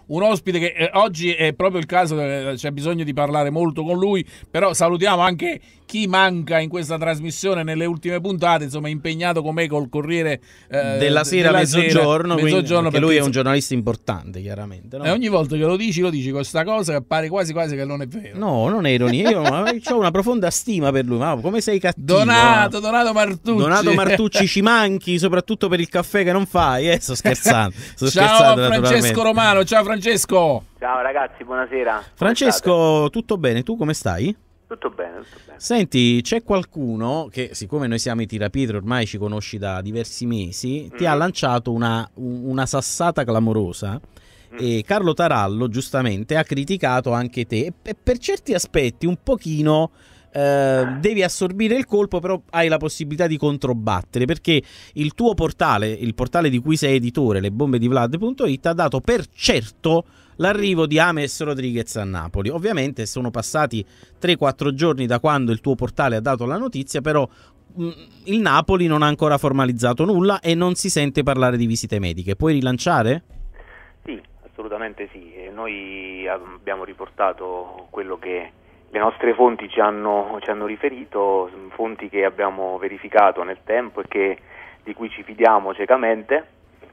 un ospite che oggi è proprio il caso, c'è bisogno di parlare molto con lui, però salutiamo anche chi manca in questa trasmissione nelle ultime puntate, insomma impegnato con me col Corriere della Sera mezzogiorno, perché lui è un insomma, giornalista importante, chiaramente, no? E ogni volta che lo dici questa cosa che pare quasi che non è vero. No, non è ironia, io ho una profonda stima per lui, ma come sei cattivo. Donato Martucci. Donato Martucci, ci manchi, soprattutto per il caffè che non fai, sto scherzando. Ciao a Francesco Romano, ciao Francesco. Ciao ragazzi, buonasera. Francesco, tutto bene? Tu come stai? Tutto bene. Senti, c'è qualcuno che, siccome noi siamo i Tirapietre, ormai ci conosci da diversi mesi, ti ha lanciato una sassata clamorosa. E Carlo Tarallo giustamente ha criticato anche te, e per certi aspetti un pochino devi assorbire il colpo, però hai la possibilità di controbattere, perché il tuo portale, il portale di cui sei editore, lebombedivlad.it, ha dato per certo l'arrivo di James Rodriguez a Napoli. Ovviamente sono passati 3-4 giorni da quando il tuo portale ha dato la notizia, però il Napoli non ha ancora formalizzato nulla e non si sente parlare di visite mediche. Puoi rilanciare? Sì, assolutamente sì. Noi abbiamo riportato quello che le nostre fonti ci hanno riferito, fonti che abbiamo verificato nel tempo e di cui ci fidiamo ciecamente,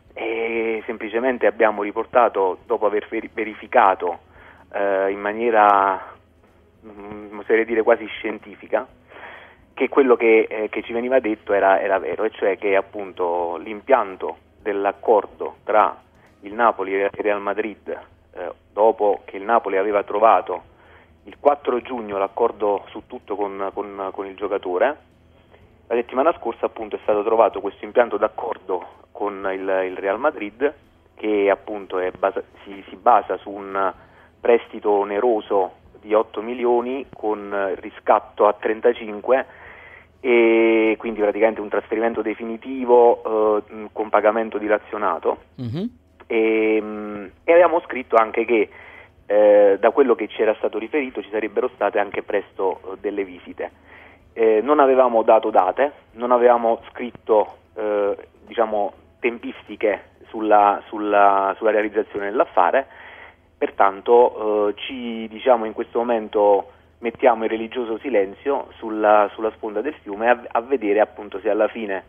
e semplicemente abbiamo riportato, dopo aver verificato in maniera, oserei dire quasi scientifica, che quello che ci veniva detto era vero, e cioè che appunto l'impianto dell'accordo tra il Napoli e il Real Madrid, dopo che il Napoli aveva trovato il 4 giugno l'accordo su tutto con il giocatore, la settimana scorsa appunto è stato trovato questo impianto d'accordo con il Real Madrid, che appunto si basa su un prestito oneroso di 8 milioni con riscatto a 35, e quindi praticamente un trasferimento definitivo con pagamento dilazionato. E avevamo scritto anche che da quello che ci era stato riferito ci sarebbero state anche presto delle visite. Non avevamo dato date, non avevamo scritto tempistiche sulla realizzazione dell'affare, pertanto in questo momento mettiamo in religioso silenzio sulla sponda del fiume a vedere appunto se alla fine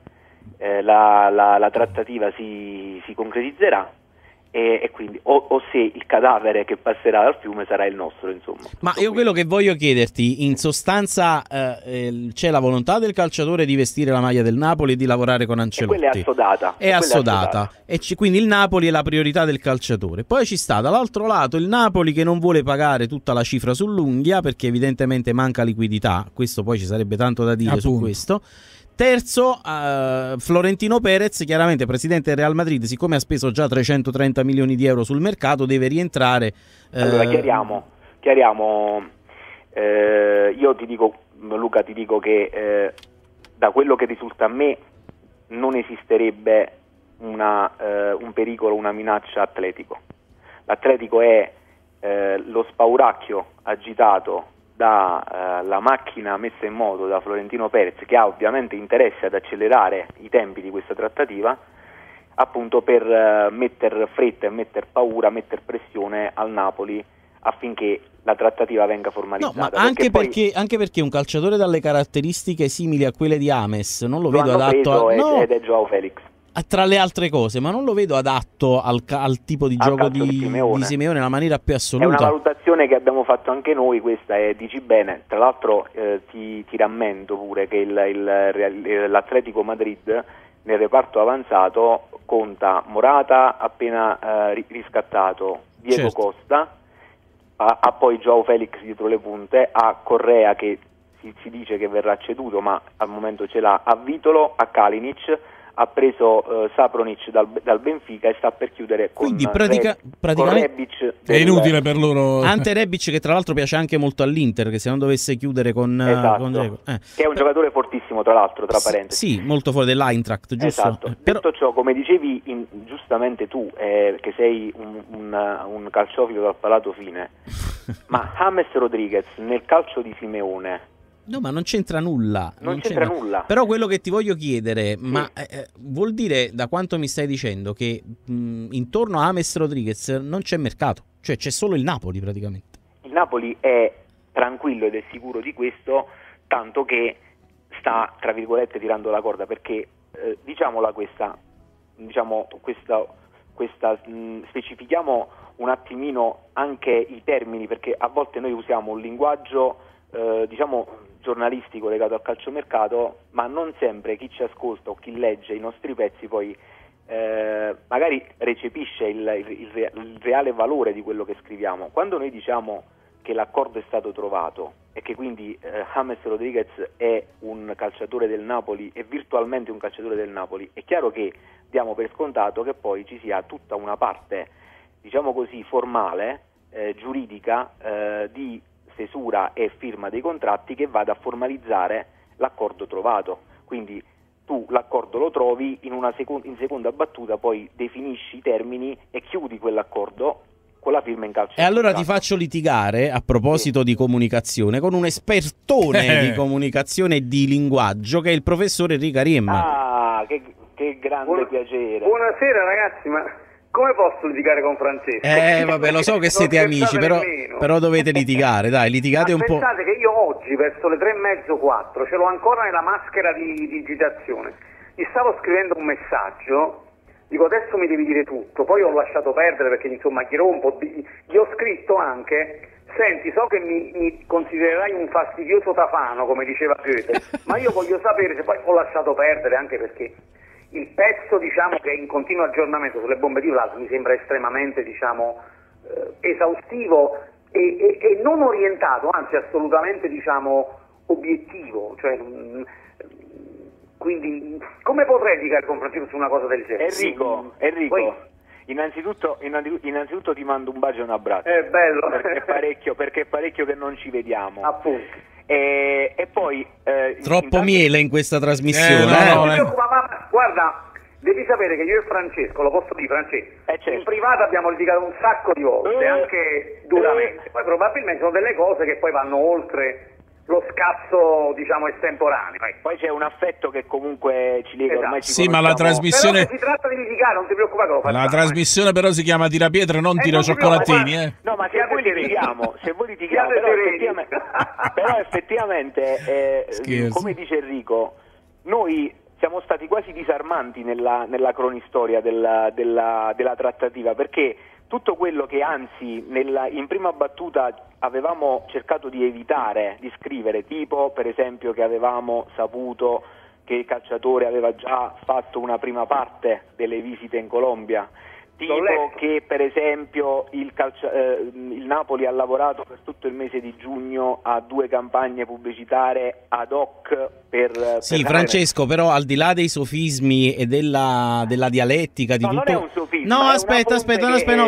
la trattativa si concretizzerà, e quindi o se il cadavere che passerà dal fiume sarà il nostro, insomma. Ma io quello che voglio chiederti, in sostanza, c'è la volontà del calciatore di vestire la maglia del Napoli e di lavorare con Ancelotti. E quella è assodata. E quindi il Napoli è la priorità del calciatore. Poi ci sta dall'altro lato il Napoli che non vuole pagare tutta la cifra sull'unghia, perché evidentemente manca liquidità. Questo poi ci sarebbe tanto da dire su questo. Terzo, Florentino Perez, chiaramente presidente del Real Madrid, siccome ha speso già 330 milioni di euro sul mercato, deve rientrare. Allora chiariamo. Io ti dico, Luca, che da quello che risulta a me non esisterebbe un pericolo, una minaccia Atletico. L'Atletico è lo spauracchio agitato dalla macchina messa in moto da Florentino Perez, che ha ovviamente interesse ad accelerare i tempi di questa trattativa, appunto per metter fretta e metter paura, metter pressione al Napoli affinché la trattativa venga formalizzata. No, ma anche perché un calciatore dalle caratteristiche simili a quelle di James non lo vedo adatto ed è Joao Felix. Tra le altre cose, ma non lo vedo adatto al tipo di gioco di Simeone nella maniera più assoluta. È una valutazione che abbiamo fatto anche noi, questa dici bene. Tra l'altro ti rammento pure che l'Atletico Madrid nel reparto avanzato conta Morata appena riscattato, Diego Costa, ha poi Joao Felix dietro le punte, ha Correa che si dice che verrà ceduto ma al momento ce l'ha, a Vitolo, a Kalinic, ha preso Sapronic dal Benfica e sta per chiudere con, quindi praticamente Rebic è inutile per loro. Ante Rebic, che tra l'altro piace anche molto all'Inter, che se non dovesse chiudere con che è un giocatore fortissimo, tra l'altro, tra parentesi. Sì, molto fuori dell'Eintracht, giusto? Esatto. Detto ciò, come dicevi giustamente tu, che sei un calciofilo dal palato fine, ma James Rodriguez nel calcio di Simeone No, ma non c'entra nulla. Non c'entra nulla. Però quello che ti voglio chiedere, ma vuol dire, da quanto mi stai dicendo, che intorno a James Rodriguez non c'è mercato? Cioè c'è solo il Napoli praticamente. Il Napoli è tranquillo ed è sicuro di questo, tanto che sta, tra virgolette, tirando la corda, perché specifichiamo un attimino anche i termini, perché a volte noi usiamo un linguaggio giornalistico legato al calciomercato, ma non sempre chi ci ascolta o chi legge i nostri pezzi poi magari recepisce il reale valore di quello che scriviamo. Quando noi diciamo che l'accordo è stato trovato e che quindi James Rodriguez è un calciatore del Napoli, è virtualmente un calciatore del Napoli, è chiaro che diamo per scontato che poi ci sia tutta una parte, diciamo così, formale, giuridica, di stesura e firma dei contratti che vada a formalizzare l'accordo trovato. Quindi tu l'accordo lo trovi, in seconda battuta poi definisci i termini e chiudi quell'accordo con la firma in calcio. E allora ti faccio litigare, a proposito di comunicazione, con un espertone di comunicazione e di linguaggio che è il professor Enrico Ariemma. Ah, che grande piacere. Buonasera ragazzi, ma come posso litigare con Francesco? Vabbè, lo so che siete amici, però dovete litigare, dai, litigate un po'. Pensate che io oggi, verso le 3:30, 4, ce l'ho ancora nella maschera di digitazione. Gli stavo scrivendo un messaggio, dico adesso mi devi dire tutto, poi ho lasciato perdere perché insomma gli rompo, gli ho scritto anche, senti, so che mi considererai un fastidioso tafano, come diceva Goethe, ma io voglio sapere se poi ho lasciato perdere, anche perché il pezzo, diciamo, che è in continuo aggiornamento sulle bombe di plasma mi sembra estremamente, diciamo, esaustivo e non orientato, anzi assolutamente, diciamo, obiettivo, cioè, quindi come potrei litigare con Francesco su una cosa del genere? Enrico, poi, innanzitutto ti mando un bacio e un abbraccio. È bello. Perché è parecchio che non ci vediamo. Appunto. E poi troppo miele in questa trasmissione. Ma guarda, devi sapere che io e Francesco, lo posso dire, Francesco, certo, in privato abbiamo litigato un sacco di volte, anche duramente. Poi probabilmente sono delle cose che poi vanno oltre lo scazzo, diciamo, estemporaneo. Poi c'è un affetto che comunque ci lega, ormai ci sì, ma la trasmissione, però se si tratta di litigare, non ti preoccupare, lo facciamo. La trasmissione però si chiama Tirapietre, non Tira Cioccolatini, No, ma se voi litighiamo, però effettivamente come dice Enrico, noi siamo stati quasi disarmanti nella cronistoria della trattativa, perché tutto quello che anzi in prima battuta avevamo cercato di evitare di scrivere, tipo per esempio che avevamo saputo che il calciatore aveva già fatto una prima parte delle visite in Colombia, tipo che per esempio il Napoli ha lavorato per tutto il mese di giugno a 2 campagne pubblicitarie ad hoc Sì, Francesco, però al di là dei sofismi e della dialettica di tutto... non è un sofisma, no, aspetta, no,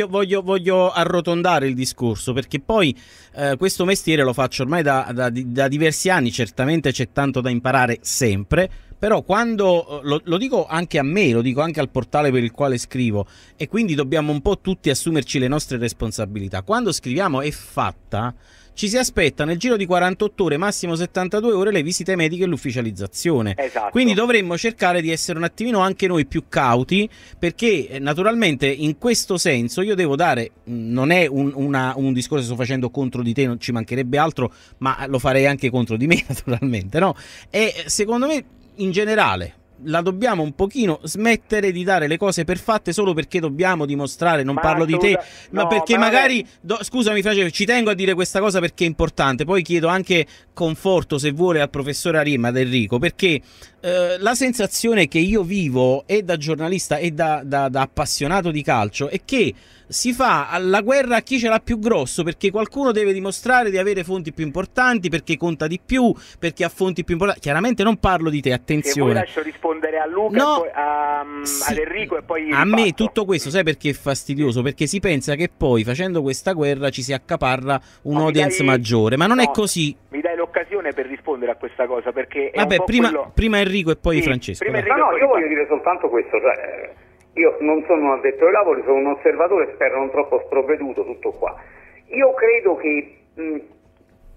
voglio arrotondare il discorso, perché poi questo mestiere lo faccio ormai da diversi anni, certamente c'è tanto da imparare sempre. Però quando, lo dico anche a me, lo dico anche al portale per il quale scrivo, e quindi dobbiamo un po' tutti assumerci le nostre responsabilità. Quando scriviamo è fatta, ci si aspetta nel giro di 48 ore, massimo 72 ore, le visite mediche e l'ufficializzazione. Esatto. Quindi dovremmo cercare di essere un attimino anche noi più cauti, perché naturalmente in questo senso io devo dare, non è un discorso che sto facendo contro di te, non ci mancherebbe altro, ma lo farei anche contro di me naturalmente, no? E secondo me in generale la dobbiamo un pochino smettere di dare le cose per fatte solo perché dobbiamo dimostrare, non parlo di te, ma perché magari, scusami Francesco, ci tengo a dire questa cosa perché è importante, poi chiedo anche conforto se vuole al professore Ariemma, ad Enrico, perché la sensazione che io vivo e da giornalista e da appassionato di calcio è che si fa la guerra a chi ce l'ha più grosso, perché qualcuno deve dimostrare di avere fonti più importanti, perché conta di più, perché ha fonti più importanti. Chiaramente non parlo di te, attenzione. Se vuoi lascio rispondere a Luca, no, e poi ad Enrico e poi a me tutto questo, sai perché è fastidioso? Perché si pensa che poi facendo questa guerra ci si accaparra un audience maggiore, ma non è così. Mi dai l'occasione per rispondere a questa cosa, perché vabbè, prima Enrico e poi Francesco. Io voglio dire soltanto questo, cioè io non sono un addetto ai lavori, sono un osservatore, spero non troppo sprovveduto, tutto qua. Io credo che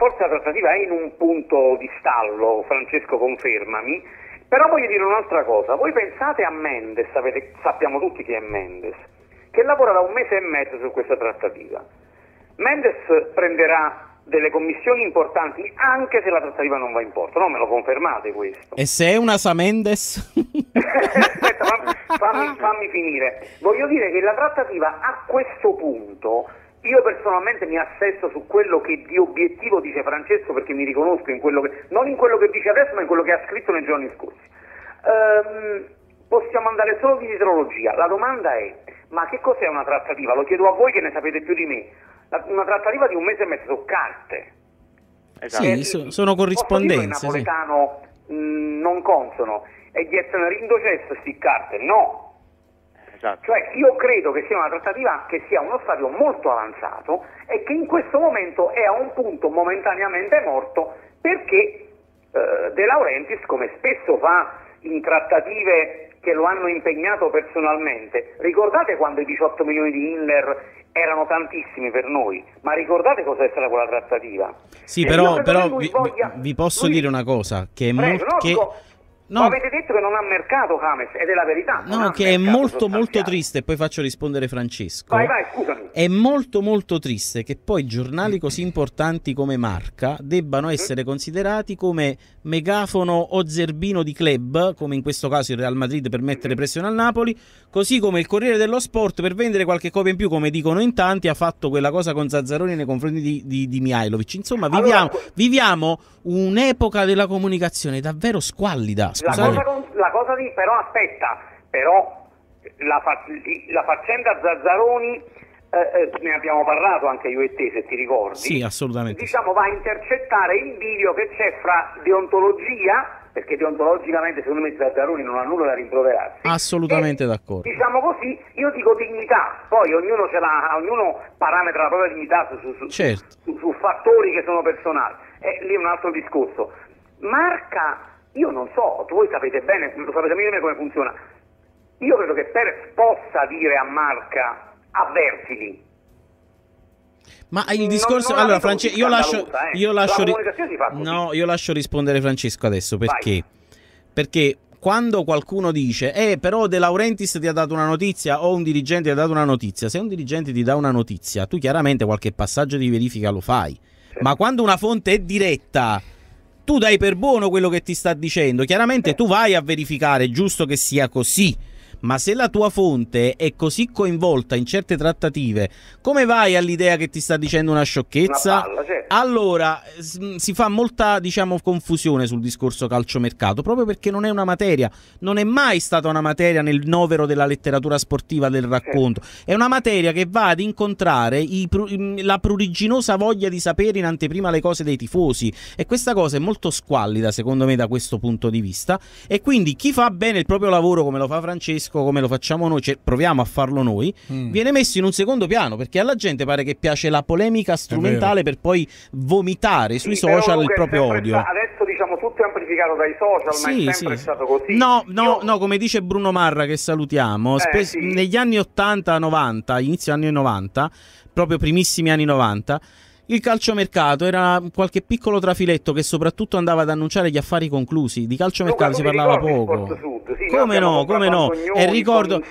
forse la trattativa è in un punto di stallo, Francesco confermami, però voglio dire un'altra cosa, voi pensate a Mendes, sappiamo tutti chi è Mendes, che lavora da 1 mese e mezzo su questa trattativa. Mendes prenderà delle commissioni importanti anche se la trattativa non va in porto, no? Me lo confermate questo? E se è una Mendes? Aspetta, fammi finire. Voglio dire che la trattativa a questo punto, io personalmente mi assesto su quello che di obiettivo dice Francesco, perché mi riconosco in quello che, non in quello che dice adesso, ma in quello che ha scritto nei giorni scorsi. Possiamo andare solo di dietrologia. La domanda è: ma che cos'è una trattativa? Lo chiedo a voi che ne sapete più di me. Una trattativa di 1 mese e mezzo su carte. Esatto. Sì, sono corrispondenze. Posso dire in napoletano non consono. E di essere rindo cesso sti carte? No. Esatto. Cioè io credo che sia una trattativa che sia uno stadio molto avanzato e che in questo momento è a un punto momentaneamente morto perché De Laurentiis, come spesso fa in trattative che lo hanno impegnato personalmente, ricordate quando i 18 milioni di Inler erano tantissimi per noi, ma ricordate cosa è stata quella trattativa? Sì, però vi posso dire una cosa, che è No, avete detto che non ha mercato James, ed è la verità. No, che è molto molto triste, e poi faccio rispondere Francesco. Vai, scusami. È molto molto triste che poi giornali così importanti come Marca debbano essere considerati come megafono o zerbino di club, come in questo caso il Real Madrid per mettere pressione al Napoli, così come il Corriere dello Sport per vendere qualche copia in più, come dicono in tanti, ha fatto quella cosa con Zazzaroni nei confronti di Mihajlovic. Insomma, viviamo un'epoca della comunicazione davvero squallida. Però aspetta, la faccenda Zazzaroni ne abbiamo parlato anche io e te, se ti ricordi. Sì, assolutamente. Diciamo, va a intercettare il bivio che c'è fra deontologia, perché deontologicamente secondo me Zazzaroni non ha nulla da rimproverarsi. Assolutamente d'accordo. Diciamo così, io dico dignità, poi ognuno parametra la propria dignità su fattori che sono personali. Lì è un altro discorso. Marca, io non so, voi sapete bene, lo sapete meglio come funziona. Io credo che Perez possa dire a Marca: avvertili. Ma il discorso, allora Francesco, io lascio rispondere Francesco adesso, perché? Perché quando qualcuno dice però De Laurentiis ti ha dato una notizia o un dirigente ti ha dato una notizia, se un dirigente ti dà una notizia, tu chiaramente qualche passaggio di verifica lo fai. Ma quando una fonte è diretta, tu dai per buono quello che ti sta dicendo. Chiaramente tu vai a verificare, è giusto che sia così. Ma se la tua fonte è così coinvolta in certe trattative, come vai all'idea che ti sta dicendo una sciocchezza? Una palla, certo. Allora si fa molta, confusione sul discorso calciomercato, proprio perché non è una materia, non è mai stata una materia nel novero della letteratura sportiva del racconto. È una materia che va ad incontrare la pruriginosa voglia di sapere in anteprima le cose dei tifosi, e questa cosa è molto squallida secondo me da questo punto di vista, e quindi chi fa bene il proprio lavoro, come lo fa Francesco, come lo facciamo noi, proviamo a farlo noi, viene messo in un secondo piano, perché alla gente pare che piace la polemica strumentale per poi vomitare sui social il proprio odio. Adesso tutto è amplificato dai social, ma è sempre stato così. No, come dice Bruno Marra, che salutiamo, negli anni 80-90, inizio anni 90, proprio primissimi anni 90, il calciomercato era qualche piccolo trafiletto che soprattutto andava ad annunciare gli affari conclusi. Di calciomercato si parlava poco. Come no? E ricordo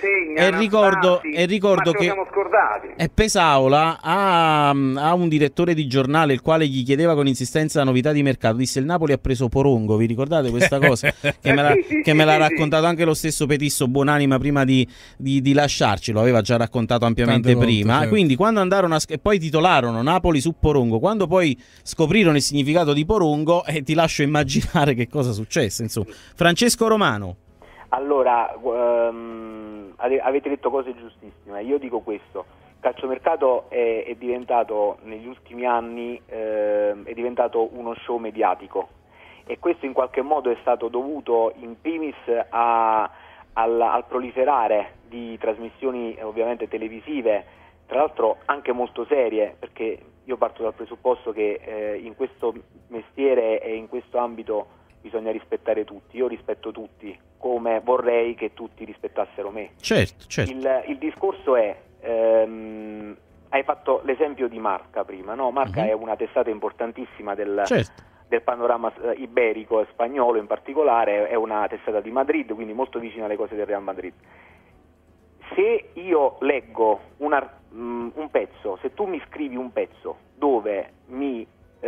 che Pesaola a un direttore di giornale, il quale gli chiedeva con insistenza novità di mercato, disse: il Napoli ha preso Porongo. Vi ricordate questa cosa? che me l'ha raccontato anche lo stesso Petisso Buonanima prima di lasciarci. Lo aveva già raccontato ampiamente prima. Certo. Quindi quando andarono e poi titolarono Napoli su Porongo, quando poi scoprirono il significato di Porongo, ti lascio immaginare che cosa successe. Insomma, Francesco Romano. Allora, avete detto cose giustissime. Io dico questo: il calciomercato è diventato negli ultimi anni è diventato uno show mediatico, e questo in qualche modo è stato dovuto in primis al proliferare di trasmissioni ovviamente televisive, tra l'altro anche molto serie, perché io parto dal presupposto che in questo mestiere e in questo ambito bisogna rispettare tutti. Io rispetto tutti, come vorrei che tutti rispettassero me. Certo. Il discorso è, hai hai fatto l'esempio di Marca prima, no? Marca è una testata importantissima del panorama iberico e spagnolo in particolare, è una testata di Madrid, quindi molto vicina alle cose del Real Madrid. Se io leggo un pezzo, se tu mi scrivi un pezzo dove mi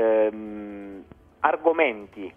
argomenti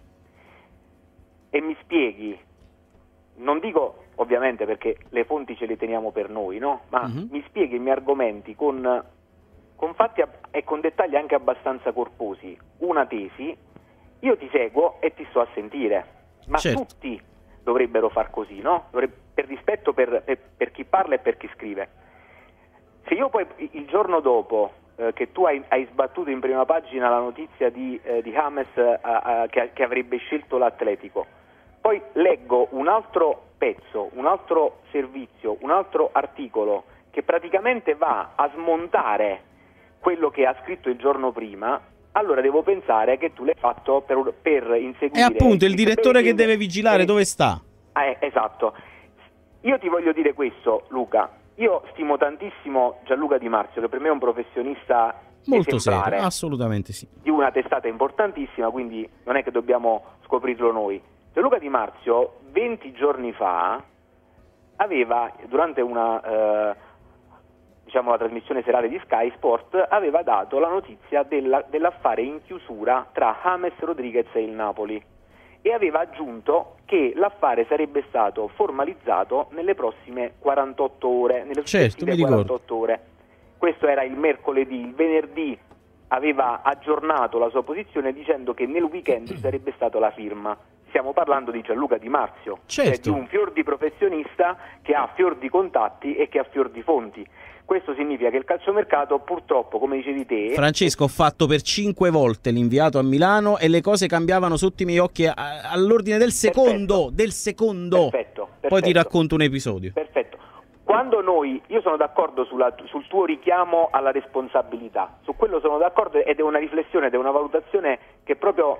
e mi spieghi, non dico ovviamente perché le fonti ce le teniamo per noi, no? Ma mi spieghi e mi argomenti con fatti e con dettagli anche abbastanza corposi una tesi, io ti seguo e ti sto a sentire. Ma tutti dovrebbero far così, no? Per rispetto per chi parla e per chi scrive. Se io poi il giorno dopo che tu hai sbattuto in prima pagina la notizia di James che avrebbe scelto l'Atletico, poi leggo un altro pezzo, un altro servizio, un altro articolo che praticamente va a smontare quello che ha scritto il giorno prima, allora devo pensare che tu l'hai fatto per inseguire... E appunto il direttore che deve vigilare dove sta? Esatto. Io ti voglio dire questo, Luca. Io stimo tantissimo Gianluca Di Marzio, che per me è un professionista molto serio, assolutamente sì, di una testata importantissima, quindi non è che dobbiamo scoprirlo noi. Gianluca Di Marzio 20 giorni fa aveva, durante la trasmissione serale di Sky Sport, aveva dato la notizia dell'affare in chiusura tra James Rodriguez e il Napoli e aveva aggiunto che l'affare sarebbe stato formalizzato nelle prossime 48 ore, nelle successive 48 ore. Questo era il mercoledì. Il venerdì aveva aggiornato la sua posizione dicendo che nel weekend ci sarebbe stata la firma. Stiamo parlando di Gianluca Di Marzio, cioè di un fior di professionista che ha fior di contatti e che ha fior di fonti. Questo significa che il calciomercato, purtroppo, come dicevi te... Francesco, ho fatto per 5 volte l'inviato a Milano e le cose cambiavano sotto i miei occhi all'ordine del secondo. Perfetto. Poi ti racconto un episodio. Perfetto. Quando io sono d'accordo sul tuo richiamo alla responsabilità, su quello sono d'accordo, ed è una riflessione, ed è una valutazione che proprio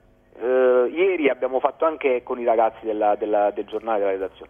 ieri abbiamo fatto anche con i ragazzi del giornale della redazione.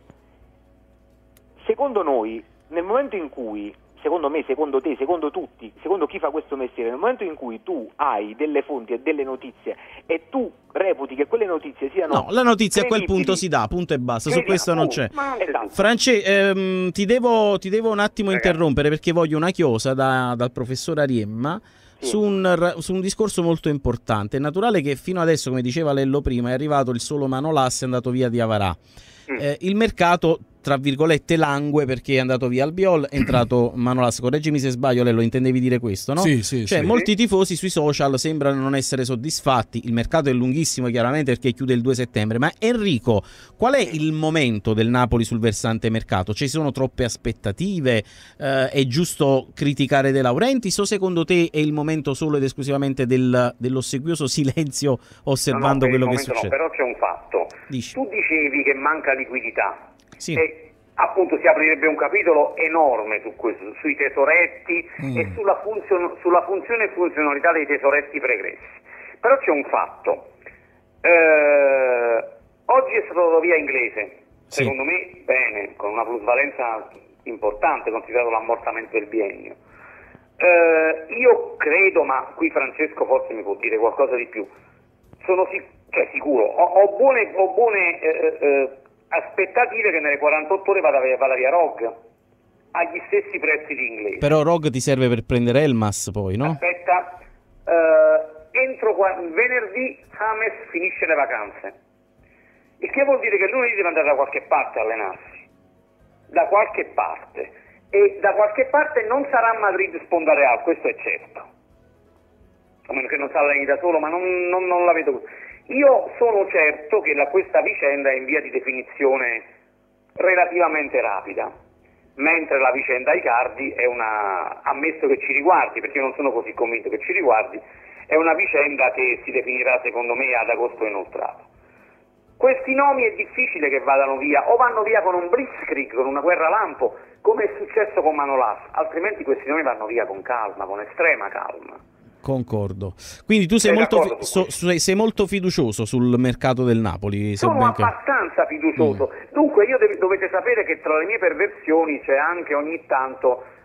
Secondo noi, nel momento in cui, secondo me, secondo te, secondo tutti, secondo chi fa questo mestiere, nel momento in cui tu hai delle fonti e delle notizie e tu reputi che quelle notizie siano... No, la notizia a quel punto si dà, punto e basta, su questo non c'è. Esatto. Ti devo un attimo interrompere perché voglio una chiosa dal professor Ariemma su un discorso molto importante. È naturale che fino adesso, come diceva Lello prima, è arrivato il solo Manolas e è andato via Diavarà. Il mercato, tra virgolette, langue perché è andato via Albiol, è entrato Manolas. Correggimi se sbaglio, Lello, intendevi dire questo, no? Sì. Molti tifosi sui social sembrano non essere soddisfatti. Il mercato è lunghissimo, chiaramente, perché chiude il 2 settembre. Ma Enrico, qual è il momento del Napoli sul versante mercato? Ci sono troppe aspettative? È giusto criticare De Laurentiis o secondo te è il momento solo ed esclusivamente dell'ossequioso silenzio osservando quello che succede? No, però c'è un fatto. Dici. Tu dicevi che manca liquidità. Sì. E appunto si aprirebbe un capitolo enorme su questo, sui tesoretti e sulla funzione e funzionalità dei tesoretti pregressi. Però c'è un fatto. Oggi è stato dato via Inglese, secondo me bene, con una plusvalenza importante considerato l'ammortamento del biennio. Io credo, ma qui Francesco forse mi può dire qualcosa di più, sono sicuro, ho buone aspettative che nelle 48 ore vada via Rog agli stessi prezzi di Inglese. Però Rog ti serve per prendere Elmas poi, no? Aspetta, venerdì James finisce le vacanze, il che vuol dire che lunedì deve andare da qualche parte a allenarsi, da qualche parte, e da qualche parte non sarà Madrid Sponda Real, questo è certo, a meno che non si alleni da solo, ma non la vedo. Io sono certo che questa vicenda è in via di definizione relativamente rapida, mentre la vicenda Icardi è ammesso che ci riguardi, perché io non sono così convinto che ci riguardi, è una vicenda che si definirà secondo me ad agosto inoltrato. Questi nomi è difficile che vadano via, o vanno via con un blitzkrieg, con una guerra lampo, come è successo con Manolas, altrimenti questi nomi vanno via con calma, con estrema calma. Concordo. Quindi tu sei molto fiducioso sul mercato del Napoli? Sono abbastanza fiducioso. Dunque io dovete sapere che tra le mie perversioni c'è anche ogni tanto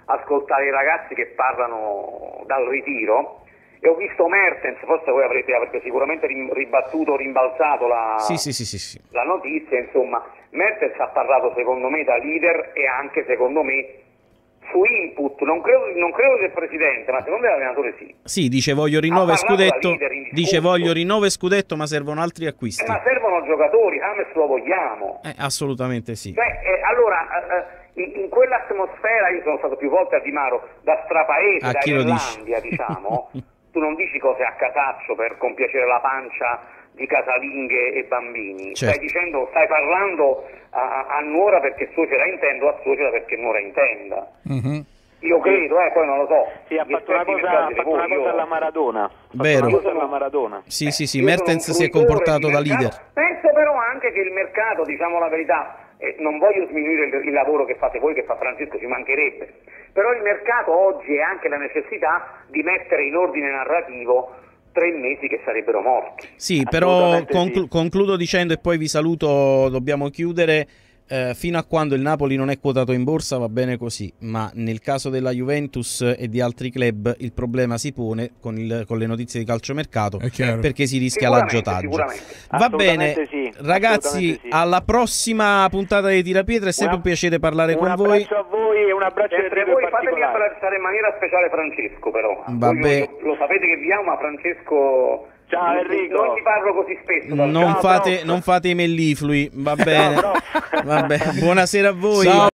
ascoltare i ragazzi che parlano dal ritiro e ho visto Mertens, forse voi avrete sicuramente ribattuto o rimbalzato Sì. la notizia, insomma, Mertens ha parlato secondo me da leader e anche secondo me su input, non credo del presidente, ma secondo me l'allenatore sì. Sì, dice voglio rinnovo e scudetto, dice voglio rinnovo e scudetto, ma servono altri acquisti. Ma servono giocatori, James lo vogliamo. Assolutamente sì. Allora, in quell'atmosfera, io sono stato più volte a Di Maro, da strapaese, da Irlandia, diciamo, tu non dici cose a casaccio per compiacere la pancia di casalinghe e bambini, certo. Stai parlando a nuora perché suocera intendo, a suocera perché nuora intenda. Mm-hmm. Io credo, poi non lo so. Sì, ha fatto una cosa alla Maradona. Vero. Sì, Mertens si è comportato da leader. Penso però anche che il mercato, diciamo la verità, non voglio sminuire il lavoro che fate voi, che fa Francesco, ci mancherebbe, però il mercato oggi è anche la necessità di mettere in ordine narrativo 3 mesi che sarebbero morti. Sì, però concludo dicendo, e poi vi saluto, dobbiamo chiudere. Fino a quando il Napoli non è quotato in borsa va bene così, ma nel caso della Juventus e di altri club il problema si pone con le notizie di calciomercato, perché si rischia l'aggiotaggio. Va bene, ragazzi, alla prossima puntata di Tirapietra, è sempre un piacere parlare con voi. Un abbraccio a voi e un abbraccio a voi. Fatemi abbracciare in maniera speciale Francesco, però. Vabbè. Lo sapete che vi amo, ma Francesco... Ciao Enrico. Non ti parlo così spesso. Non fate i melliflui, va bene. Va bene. Buonasera a voi. Ciao.